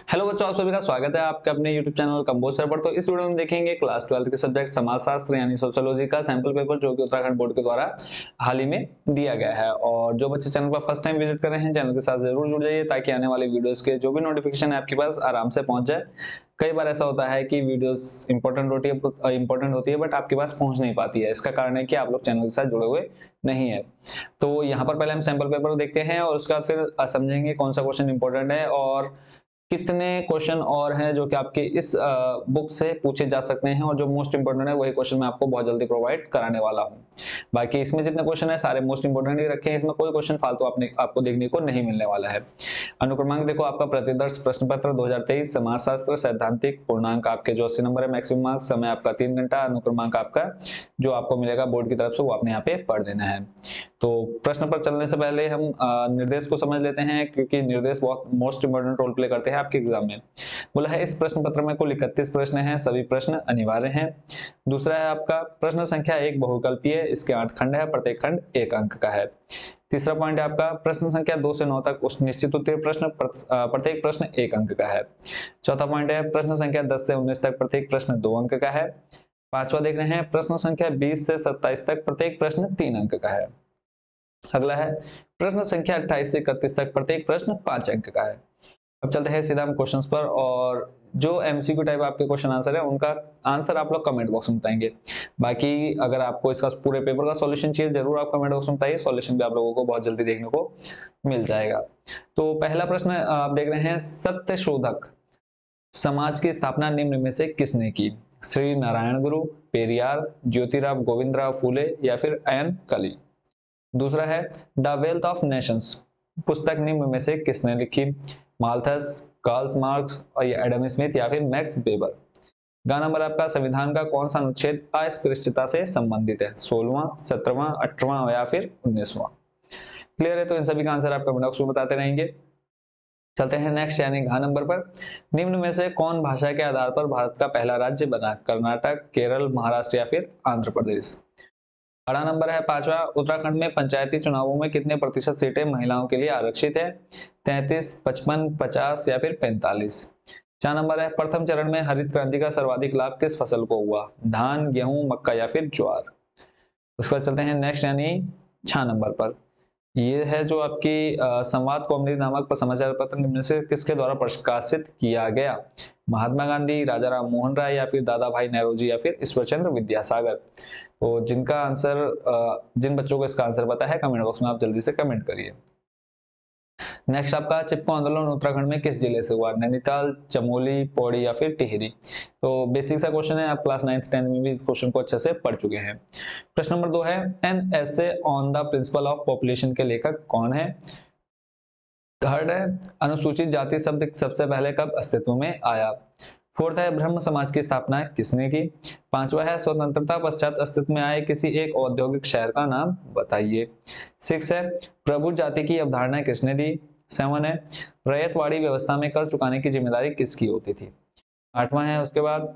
Hello बच्चों, आप सभी का स्वागत है आपके अपने YouTube चैनल कंबोज सर पर। तो इस वीडियो में देखेंगे क्लास 12 के सब्जेक्ट समाजशास्त्र यानी सोशियोलॉजी का सैंपल पेपर जो कि उत्तराखंड बोर्ड के द्वारा हाल ही में दिया गया है। और जो बच्चे चैनल पर फर्स्ट टाइम विजिट कर रहे हैं, चैनल के साथ जरूर जुड़ जाइए ताकि आने वाले वीडियोस के जो भी नोटिफिकेशन है आपके पास आराम से पहुंच जाए। कई बार ऐसा होता है कि वीडियोस इंपॉर्टेंट होती है बट आपके पास पहुंच नहीं पाती है। इसका कारण है कि आप लोग चैनल के साथ जुड़े हुए नहीं है। तो यहाँ पर पहले हम सैंपल पेपर देखते हैं और उसके बाद फिर समझेंगे कौन सा क्वेश्चन इंपॉर्टेंट है और कितने क्वेश्चन और हैं जो कि आपके इस बुक से पूछे जा सकते हैं। और जो मोस्ट इंपोर्टेंट है वही क्वेश्चन मैं आपको बहुत जल्दी प्रोवाइड कराने वाला हूं। बाकी इसमें जितने क्वेश्चन है सारे मोस्ट इंपोर्टेंट ही रखे हैं, इसमें कोई क्वेश्चन फालतू आपको देखने को नहीं मिलने वाला है। अनुक्रमांक देखो, आपका प्रतिदर्श प्रश्न पत्र 2023 समाजशास्त्र सैद्धांतिक, पूर्णांक आपके जो 80 नंबर है, मैक्सिमम मार्क्स, समय आपका 3 घंटा, अनुक्रमांक आपका जो आपको मिलेगा बोर्ड की तरफ से वो आपने यहाँ पे पढ़ देना है। तो प्रश्न पर चलने से पहले हम निर्देश को समझ लेते हैं क्योंकि निर्देश बहुत मोस्ट इंपोर्टेंट रोल प्ले करते हैं आपके एग्जाम में। बोला है इस प्रश्न पत्र में कुल 31 प्रश्न हैं, सभी प्रश्न अनिवार्य हैं। दूसरा है आपका प्रश्न संख्या 1 बहुविकल्पीय है, इसके 8 खंड है, प्रत्येक खंड 1 अंक का है। तीसरा पॉइंट है आपका प्रश्न संख्या 2 से 9 तक उस निश्चित उत्तरीय प्रश्न, प्रत्येक प्रश्न 1 अंक का है। चौथा पॉइंट है प्रश्न संख्या 10 से 19 तक प्रत्येक प्रश्न 2 अंक का है। पांचवा देख रहे हैं प्रश्न संख्या 20 से 27 तक प्रत्येक प्रश्न 3 अंक का है। अगला है प्रश्न संख्या 28 से 31 तक प्रत्येक प्रश्न 5 अंक का है। अब चलते हैं सीधा हम क्वेश्चंस पर। और जो एमसीक्यू टाइप आपके क्वेश्चन आंसर है उनका आंसर आप लोग कमेंट बॉक्स में बताएंगे। बाकी अगर आपको इसका पूरे पेपर का सॉल्यूशन चाहिए जरूर आप कमेंट बॉक्स में बताइए, सॉल्यूशन भी आप लोगों को बहुत जल्दी देखने को मिल जाएगा। तो पहला प्रश्न आप देख रहे हैं, सत्यशोधक समाज की स्थापना निम्न में से किसने की? श्री नारायण गुरु, पेरियार, ज्योतिराव गोविंदराव फूले या फिर एन कली। दूसरा है द वेल्थ ऑफ नेशंस पुस्तक निम्न में से किसने लिखी? माल्थस, कार्ल मार्क्स और या एडम स्मिथ या फिर मैक्स वेबर। गा नंबर आपका संविधान का कौन सा अनुच्छेद अस्पृश्यता से संबंधित है? 16वां, 17वां, 18वां या फिर 19वां। क्लियर है? तो इन सभी का आंसर आप कमेंट बॉक्स में बताते रहेंगे। चलते हैं नेक्स्ट यानी घ नंबर पर, निम्न में से कौन भाषा के आधार पर भारत का पहला राज्य बना? कर्नाटक, केरल, महाराष्ट्र या फिर आंध्र प्रदेश। अगला नंबर है पांचवा, उत्तराखंड में पंचायती चुनावों में कितने प्रतिशत सीटें महिलाओं के लिए आरक्षित है? 33, 55, 50 या फिर 45। 4 नंबर है प्रथम चरण में हरित क्रांति का सर्वाधिक लाभ किस फसल को हुआ? धान, गेहूं, मक्का या फिर ज्वार। उसके बाद चलते हैं नेक्स्ट यानी 6 नंबर पर। ये है जो आपकी संवाद कौमुदी नामक समाचार पत्र निम्न से किसके द्वारा प्रकाशित किया गया? महात्मा गांधी, राजा राम मोहन राय या फिर दादा भाई नौरोजी या फिर ईश्वरचंद्र विद्यासागर। तो जिनका आंसर जिन बच्चों को इसका आंसर पता है कमेंट बॉक्स में आप जल्दी से कमेंट करिए। नेक्स्ट आपका चिपको आंदोलन उत्तराखंड में किस जिले से हुआ? नैनीताल, चमोली, पौड़ी या फिर टिहरी। तो बेसिक सा क्वेश्चन है, आप क्लास 9th 10th में भी इस क्वेश्चन को अच्छे से पढ़ चुके हैं। प्रश्न नंबर 2 है an essay on the principle of population के लेखक कौन है? थर्ड है अनुसूचित जाति शब्द सबसे पहले कब अस्तित्व में आया? फोर्थ है ब्रह्म समाज की स्थापना किसने की? पांचवा है स्वतंत्रता पश्चात अस्तित्व में आए किसी एक औद्योगिक शहर का नाम बताइए। 6 है प्रभु जाति की अवधारणा किसने दी? 7 है रैयतवाड़ी व्यवस्था में कर चुकाने की जिम्मेदारी किसकी होती थी? 8वां है उसके बाद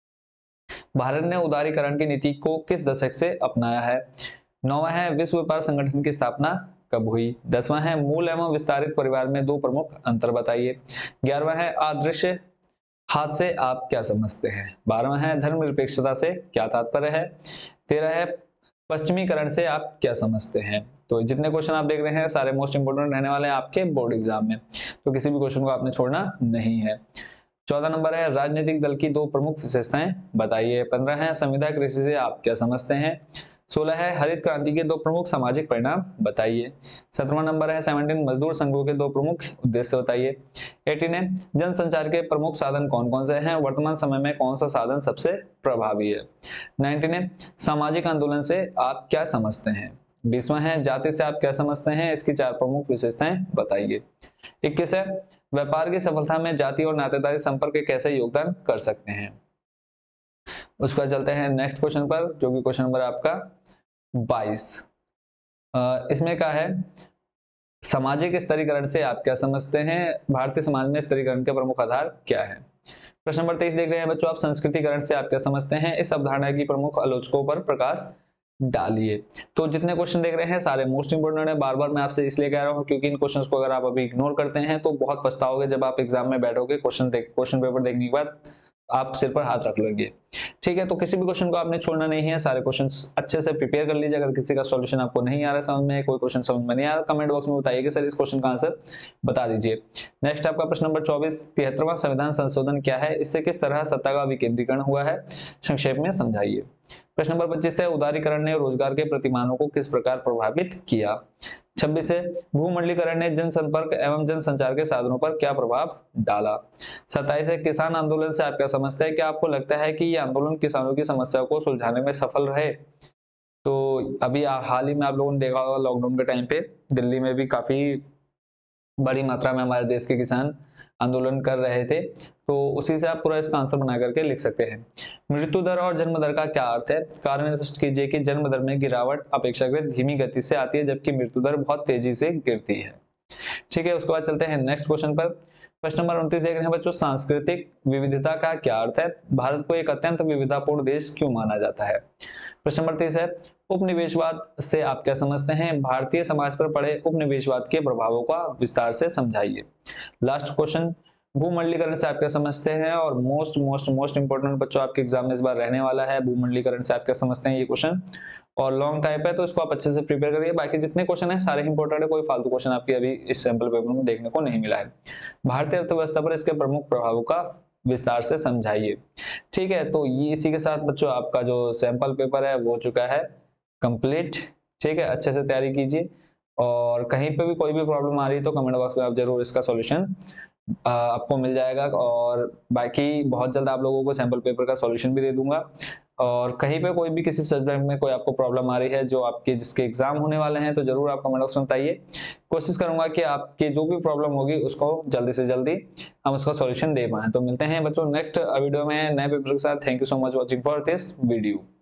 भारत ने उदारीकरण की नीति को किस दशक से अपनाया है? 9वां है विश्व व्यापार संगठन की स्थापना कब हुई? 10वां है मूल एवं विस्तारित परिवार में 2 प्रमुख अंतर बताइए। 11वां है अदृश्य हाथ से आप क्या समझते हैं? 12वां है धर्मनिरपेक्षता से क्या तात्पर्य है? 13 है पश्चिमीकरण से आप क्या समझते हैं? तो जितने क्वेश्चन आप देख रहे हैं सारे मोस्ट इंपोर्टेंट रहने वाले हैं आपके बोर्ड एग्जाम में, तो किसी भी क्वेश्चन को आपने छोड़ना नहीं है। 14 नंबर है राजनीतिक दल की 2 प्रमुख विशेषताएं बताइए। 15 है संविदा कृषि से आप क्या समझते हैं? 16 है हरित क्रांति के 2 प्रमुख सामाजिक परिणाम बताइए। 17वां नंबर है 17 मजदूर संघों के 2 प्रमुख उद्देश्य बताइए। 18 है जनसंचार के प्रमुख साधन कौन कौन से हैं? वर्तमान समय में कौन सा साधन सबसे प्रभावी है? 19 है सामाजिक आंदोलन से आप क्या समझते हैं? 20वां है जाति से आप क्या समझते हैं? इसकी 4 प्रमुख विशेषताएं बताइए। 21 है व्यापार की सफलता में जाति और नातेदारी संपर्क कैसे योगदान कर सकते हैं? उस पर चलते हैं नेक्स्ट क्वेश्चन पर जो कि क्वेश्चन नंबर आपका 22। इसमें क्या है सामाजिक स्तरीकरण से आप क्या समझते हैं? भारतीय समाज में स्तरीकरण के प्रमुख आधार क्या है? प्रश्न नंबर 23 देख रहे हैं बच्चों आप संस्कृतिकरण से आप क्या समझते हैं? इस अवधारणा की प्रमुख आलोचकों पर प्रकाश डालिए। तो जितने क्वेश्चन देख रहे हैं सारे मोस्ट इंपोर्टेंट है। बार बार मैं आपसे इसलिए कह रहा हूं क्योंकि इन क्वेश्चंस को अगर आप अभी इग्नोर करते हैं तो बहुत पछताओगे जब आप एग्जाम में बैठोगे। क्वेश्चन पेपर देखने के बाद आप सिर पर हाथ रख लोगे। ठीक है, तो किसी भी क्वेश्चन को आपने छोड़ना नहीं है, सारे क्वेश्चंस अच्छे से प्रिपेयर कर लीजिए। अगर किसी का सॉल्यूशन आपको नहीं आ रहा समझ में, कोई क्वेश्चन समझ में नहीं आ रहा, कमेंट बॉक्स में बताइए कि सर इस क्वेश्चन का आंसर बता दीजिए। नेक्स्ट आपका प्रश्न नंबर 24, 73वां संविधान संशोधन क्या है, इससे किस तरह सत्ता का विकेंद्रीकरण हुआ है, संक्षेप में समझाइए। प्रश्न नंबर 25 है, उदारीकरण ने रोजगार के प्रतिमानों को किस प्रकार प्रभावित किया। 26 है, भूमंडलीकरण ने जनसंपर्क एवं जनसंचार के साधनों पर क्या प्रभाव डाला। 27 है, किसान आंदोलन से आप क्या समझते हैं, क्या आपको लगता है कि ये आंदोलन किसानों की समस्या को सुलझाने में सफल रहे। तो अभी हाल ही में आप लोगों ने देखा होगा लॉकडाउन के टाइम पे दिल्ली में भी काफी बड़ी मात्रा में हमारे देश के किसान आंदोलन कर रहे थे। तो उसी से आप पूरा इसका आंसर बना करके लिख सकते हैं। मृत्यु दर और जन्म दर का क्या अर्थ है, कारण स्पष्ट कीजिए कि जन्म दर में गिरावट अपेक्षाकृत धीमी गति से आती है जबकि मृत्यु दर बहुत तेजी से गिरती है। ठीक है, उसके बाद चलते हैं नेक्स्ट क्वेश्चन पर। प्रश्न नंबर 29 देख रहे हैं बच्चों, सांस्कृतिक विविधता का क्या अर्थ है, भारत को एक अत्यंत विविधतापूर्ण देश क्यों माना जाता है। प्रश्न नंबर 30 है, उपनिवेशवाद से आप क्या समझते हैं, भारतीय समाज पर पड़े उपनिवेशवाद के प्रभावों का विस्तार से समझाइए। लास्ट क्वेश्चन, भूमंडलीकरण से आप क्या समझते हैं, और मोस्ट मोस्ट मोस्ट इंपोर्टेंट बच्चों आपके एग्जाम में इस बार रहने वाला है, भूमंडलीकरण से आप क्या समझते हैं ये क्वेश्चन, और लॉन्ग टाइप है तो इसको आप अच्छे से प्रिपेयर करिए। बाकी जितने क्वेश्चन है सारे इंपोर्टेंट है, कोई फालतू क्वेश्चन आपके अभी इस सैंपल पेपर में देखने को नहीं मिला है। भारतीय अर्थव्यवस्था पर इसके प्रमुख प्रभावों का विस्तार से समझाइए। ठीक है, तो ये इसी के साथ बच्चों आपका जो सैंपल पेपर है वो हो चुका है कंप्लीट। ठीक है, अच्छे से तैयारी कीजिए, और कहीं पे भी कोई भी प्रॉब्लम आ रही है तो कमेंट बॉक्स में आप जरूर इसका सॉल्यूशन आपको मिल जाएगा। और बाकी बहुत जल्द आप लोगों को सैंपल पेपर का सॉल्यूशन भी दे दूंगा। और कहीं पे कोई भी किसी सब्जेक्ट में कोई आपको प्रॉब्लम आ रही है जो आपके जिसके एग्जाम होने वाले हैं तो जरूर आप कमेंट बॉक्स में बताइए। कोशिश करूंगा कि आपके जो भी प्रॉब्लम होगी उसको जल्दी से जल्दी हम उसका सॉल्यूशन दे पाएं। तो मिलते हैं बच्चों नेक्स्ट वीडियो में नए पेपर के साथ। Thank you so much watching for this video.